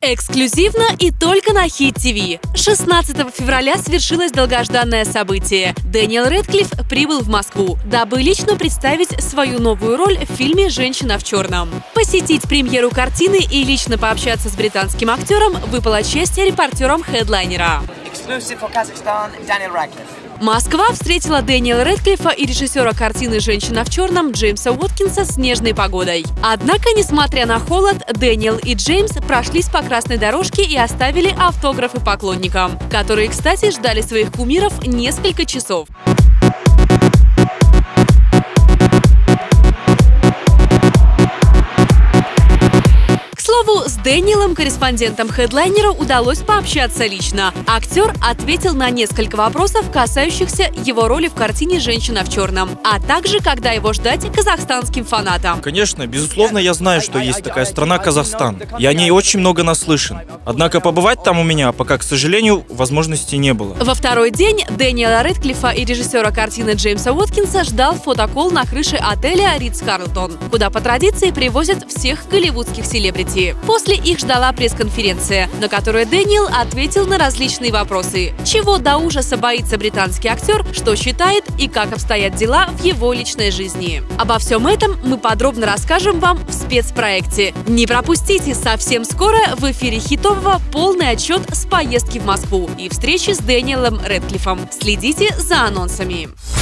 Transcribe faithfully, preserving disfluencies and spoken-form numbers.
Эксклюзивно и только на Хит ти ви. шестнадцатого февраля свершилось долгожданное событие. Дэниел Рэдклифф прибыл в Москву, дабы лично представить свою новую роль в фильме «Женщина в черном». Посетить премьеру картины и лично пообщаться с британским актером выпала честь репортерам Headliner. Москва встретила Дэниела Рэдклиффа и режиссера картины «Женщина в черном» Джеймса Уоткинса с нежной погодой. Однако, несмотря на холод, Дэниел и Джеймс прошлись по красной дорожке и оставили автографы поклонникам, которые, кстати, ждали своих кумиров несколько часов. С Дэниелом корреспондентам Headliner удалось пообщаться лично. Актер ответил на несколько вопросов, касающихся его роли в картине «Женщина в черном», а также когда его ждать казахстанским фанатам. Конечно, безусловно, я знаю, что есть такая страна Казахстан. Я о ней очень много наслышан. Однако побывать там у меня пока, к сожалению, возможности не было. Во второй день Дэниела Рэдклиффа и режиссера картины Джеймса Уоткинса ждал фотоколл на крыше отеля Ритц-Карлтон, куда по традиции привозят всех голливудских селебрити. После их ждала пресс-конференция, на которой Дэниел ответил на различные вопросы. Чего до ужаса боится британский актер, что считает и как обстоят дела в его личной жизни. Обо всем этом мы подробно расскажем вам в спецпроекте. Не пропустите, совсем скоро в эфире Хитового полный отчет с поездки в Москву и встречи с Дэниелом Рэдклиффом. Следите за анонсами.